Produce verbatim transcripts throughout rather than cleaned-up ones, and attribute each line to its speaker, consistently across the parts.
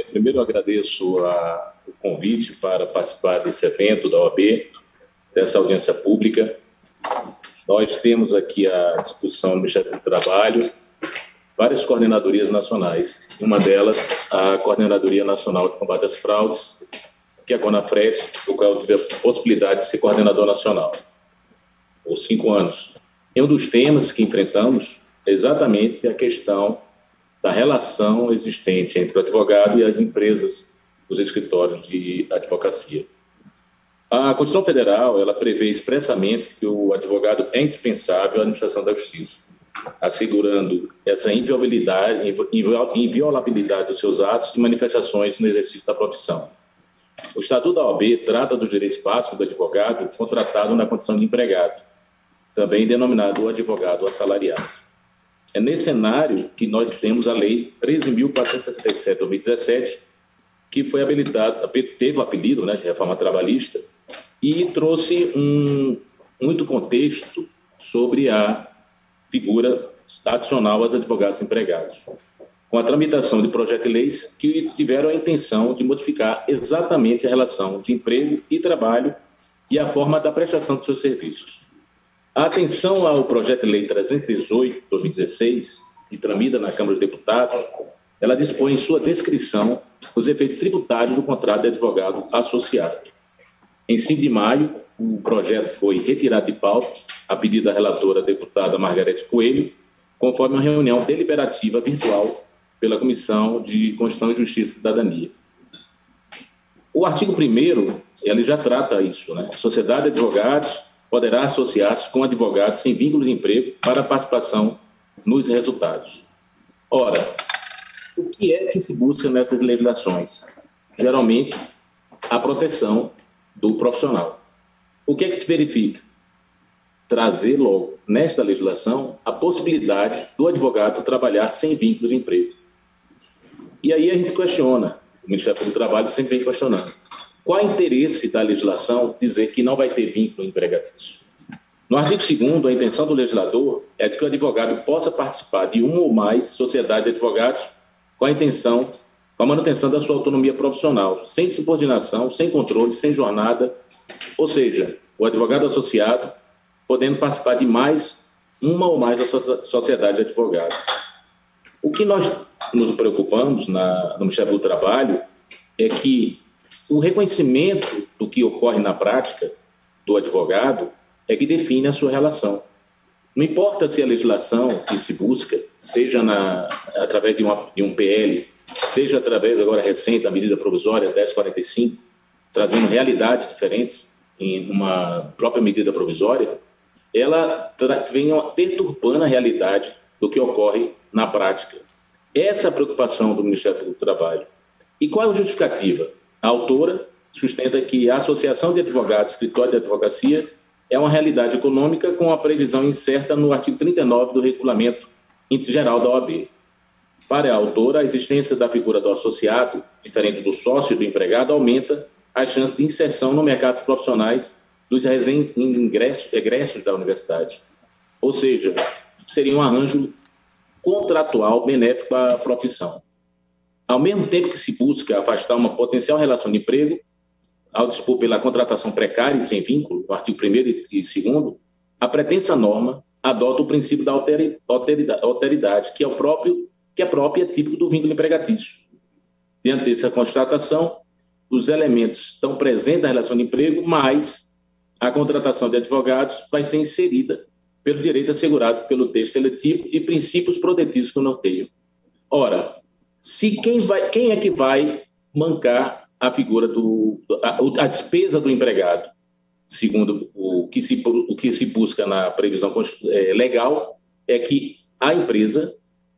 Speaker 1: É, primeiro, eu agradeço a, o convite para participar desse evento da O A B, dessa audiência pública. Nós temos aqui a discussão no Ministério do Trabalho, várias coordenadorias nacionais. Uma delas, a Coordenadoria Nacional de Combate às Fraudes, que é a CONAFRED, do qual eu tive a possibilidade de ser coordenador nacional, por cinco anos. E um dos temas que enfrentamos é exatamente a questão da relação existente entre o advogado e as empresas, os escritórios de advocacia. A Constituição Federal, ela prevê expressamente que o advogado é indispensável à administração da justiça, assegurando essa inviolabilidade, inviolabilidade dos seus atos e manifestações no exercício da profissão. O Estatuto da O A B trata dos direitos básicos do advogado contratado na condição de empregado, também denominado advogado assalariado. É nesse cenário que nós temos a Lei treze mil quatrocentos e sessenta e sete de dois mil e dezessete, que foi habilitada, teve o apelido, né, de reforma trabalhista, e trouxe um, muito contexto sobre a figura adicional aos advogados empregados, com a tramitação de projetos de leis que tiveram a intenção de modificar exatamente a relação de emprego e trabalho e a forma da prestação de seus serviços. A atenção ao projeto de lei trezentos e dezoito de dois mil e dezesseis, que tramita na Câmara dos Deputados, ela dispõe em sua descrição os efeitos tributários do contrato de advogado associado. Em cinco de maio, o projeto foi retirado de pauta, a pedido da relatora a deputada Margarete Coelho, conforme uma reunião deliberativa virtual pela Comissão de Constituição e Justiça e Cidadania. O artigo primeiro, ele já trata isso, né? A sociedade de advogados poderá associar-se com advogados sem vínculo de emprego para participação nos resultados. Ora, o que é que se busca nessas legislações? Geralmente, a proteção do profissional. O que é que se verifica? Trazer logo, nesta legislação, a possibilidade do advogado trabalhar sem vínculo de emprego. E aí a gente questiona, o Ministério do Trabalho sempre vem questionando, qual é o interesse da legislação dizer que não vai ter vínculo empregatício? No artigo segundo, a intenção do legislador é de que o advogado possa participar de uma ou mais sociedades de advogados com a intenção, com a manutenção da sua autonomia profissional, sem subordinação, sem controle, sem jornada, ou seja, o advogado associado podendo participar de mais uma ou mais da sociedade de advogados. O que nós nos preocupamos na, no Ministério do Trabalho é que o reconhecimento do que ocorre na prática do advogado é que define a sua relação. Não importa se a legislação que se busca, seja na, através de, uma, de um P L, seja através, agora recente, da medida provisória dez mil quatrocentos e quarenta e cinco, trazendo realidades diferentes em uma própria medida provisória, ela vem deturpando a realidade do que ocorre na prática. Essa é a preocupação do Ministério do Trabalho. E qual é a justificativa? A autora sustenta que a Associação de Advogados, Escritório de Advocacia, é uma realidade econômica com a previsão incerta no artigo trinta e nove do Regulamento Geral da O A B. Para a autora, a existência da figura do associado, diferente do sócio e do empregado, aumenta as chances de inserção no mercado de profissionais dos ingressos, egressos da universidade. Ou seja, seria um arranjo contratual benéfico à profissão. Ao mesmo tempo que se busca afastar uma potencial relação de emprego, ao dispor pela contratação precária e sem vínculo, no artigo primeiro e segundo, a pretensa norma adota o princípio da alteridade, que é, o próprio, que é própria típico do vínculo empregatício. Diante dessa constatação, os elementos estão presentes na relação de emprego, mas a contratação de advogados vai ser inserida pelo direito assegurado pelo texto seletivo e princípios protetivos que eu norteio. Ora, se quem, vai, quem é que vai mancar a figura do a, a despesa do empregado, segundo o que se, o que se busca na previsão é, legal, é que a empresa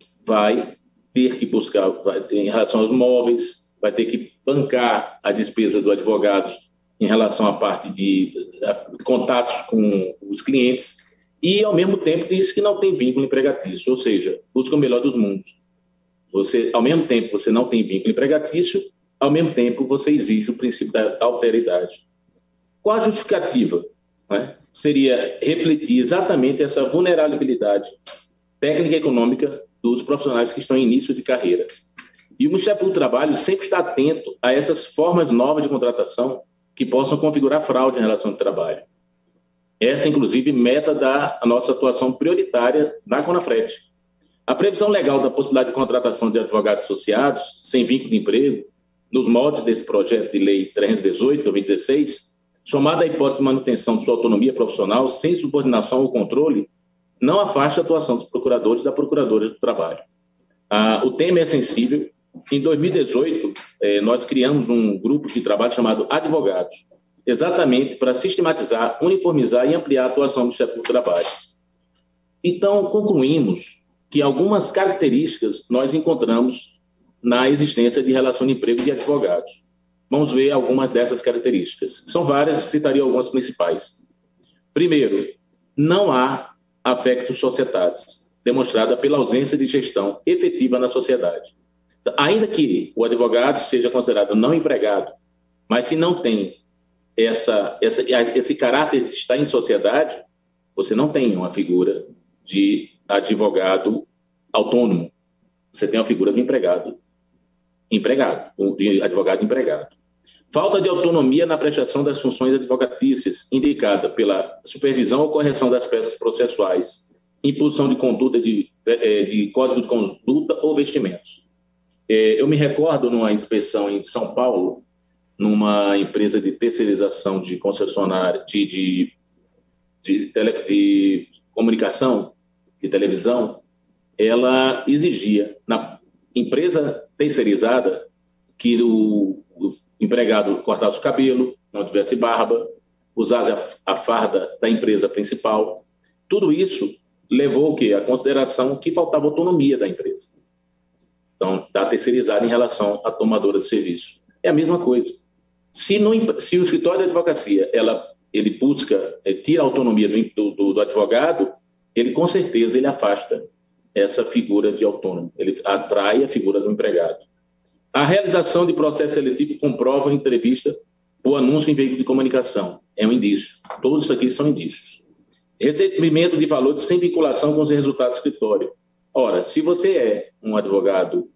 Speaker 1: vai ter que buscar, vai, em relação aos móveis, vai ter que bancar a despesa do advogado em relação à parte de a, contatos com os clientes e, ao mesmo tempo, diz que não tem vínculo empregatício, ou seja, busca o melhor dos mundos. Você, ao mesmo tempo, você não tem vínculo empregatício, ao mesmo tempo, você exige o princípio da alteridade. Qual a justificativa? Né? Seria refletir exatamente essa vulnerabilidade técnica e econômica dos profissionais que estão em início de carreira. E o Ministério Público do Trabalho sempre está atento a essas formas novas de contratação que possam configurar fraude em relação ao trabalho. Essa, inclusive, meta da nossa atuação prioritária na Conafred. A previsão legal da possibilidade de contratação de advogados associados sem vínculo de emprego, nos moldes desse projeto de lei trezentos e dezoito, de dois mil e dezesseis, somada à hipótese de manutenção de sua autonomia profissional sem subordinação ou controle, não afasta a atuação dos procuradores e da Procuradora do Trabalho. Ah, o tema é sensível. Em dois mil e dezoito, eh, nós criamos um grupo de trabalho chamado Advogados, exatamente para sistematizar, uniformizar e ampliar a atuação do Ministério Público do Trabalho. Então, concluímos que algumas características nós encontramos na existência de relação de emprego de advogados. Vamos ver algumas dessas características. São várias, citaria algumas principais. Primeiro, não há affectus societatis, demonstrada pela ausência de gestão efetiva na sociedade. Ainda que o advogado seja considerado não empregado, mas se não tem essa, essa, esse caráter de estar em sociedade, você não tem uma figura de advogado autônomo. Você tem uma figura de empregado, empregado, de advogado empregado. Falta de autonomia na prestação das funções advocatícias, indicada pela supervisão ou correção das peças processuais, imposição de conduta de, de código de conduta ou vestimentos. Eu me recordo numa inspeção em São Paulo, numa empresa de terceirização de concessionária de, de, de, tele, de comunicação, de televisão, ela exigia na empresa terceirizada que o, o empregado cortasse o cabelo, não tivesse barba, usasse a, a farda da empresa principal. Tudo isso levou o quê? A consideração que faltava autonomia da empresa. Então, está terceirizada em relação à tomadora de serviço. É a mesma coisa. Se, no, se o escritório de advocacia ela, ele busca, é, tira a autonomia do, do, do advogado, ele com certeza ele afasta essa figura de autônomo, ele atrai a figura do empregado. A realização de processo seletivo comprova a entrevista ou anúncio em veículo de comunicação. É um indício. Todos isso aqui são indícios. Recebimento de valores sem vinculação com os resultados do escritório. Ora, se você é um advogado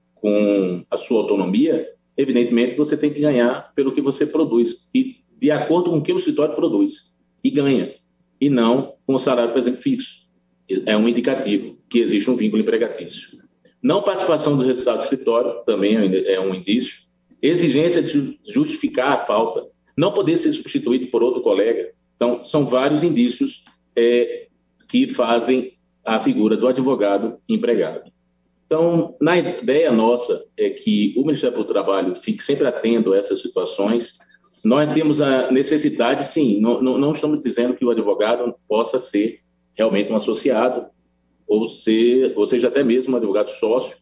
Speaker 1: com a sua autonomia, evidentemente você tem que ganhar pelo que você produz e de acordo com o que o escritório produz e ganha, e não com o salário, por exemplo, fixo. É um indicativo que existe um vínculo empregatício. Não participação dos resultados do escritório também é um indício. Exigência de justificar a falta, não poder ser substituído por outro colega. Então, são vários indícios é, que fazem a figura do advogado empregado. Então, na ideia nossa é que o Ministério do Trabalho fique sempre atento a essas situações. Nós temos a necessidade, sim, não, não estamos dizendo que o advogado possa ser realmente um associado, ou, ser, ou seja, até mesmo um advogado sócio,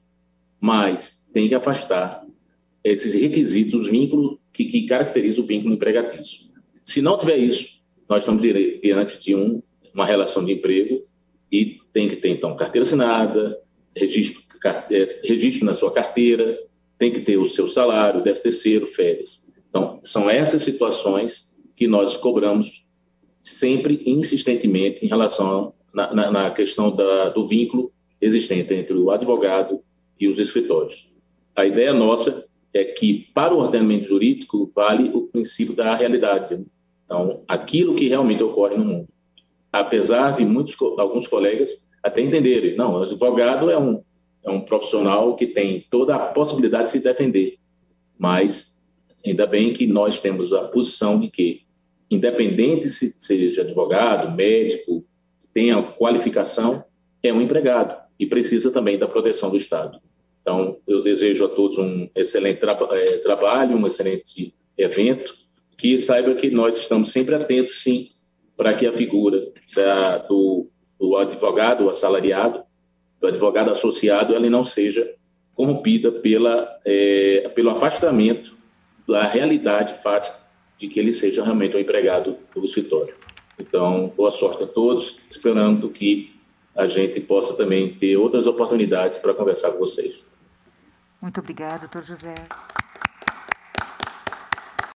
Speaker 1: mas tem que afastar esses requisitos, vínculo que, que caracterizam o vínculo empregatício. Se não tiver isso, nós estamos diante de um, uma relação de emprego e tem que ter, então, carteira assinada, registro, registro na sua carteira, tem que ter o seu salário, décimo terceiro, férias. Então, são essas situações que nós cobramos sempre insistentemente em relação na, na, na questão da, do vínculo existente entre o advogado e os escritórios. A ideia nossa é que, para o ordenamento jurídico, vale o princípio da realidade. Então, aquilo que realmente ocorre no mundo. Apesar de muitos, alguns colegas até entenderem, não, o advogado é um, é um profissional que tem toda a possibilidade de se defender, mas ainda bem que nós temos a posição de que, independente se seja advogado, médico, tenha qualificação, é um empregado e precisa também da proteção do Estado. Então, eu desejo a todos um excelente tra é, trabalho, um excelente evento, que saiba que nós estamos sempre atentos, sim, para que a figura da, do, do advogado o assalariado, do advogado associado, ela não seja corrompida pela, é, pelo afastamento da realidade fática de que ele seja realmente um empregado do escritório. Então, boa sorte a todos, esperando que a gente possa também ter outras oportunidades para conversar com vocês.
Speaker 2: Muito obrigada, doutor José.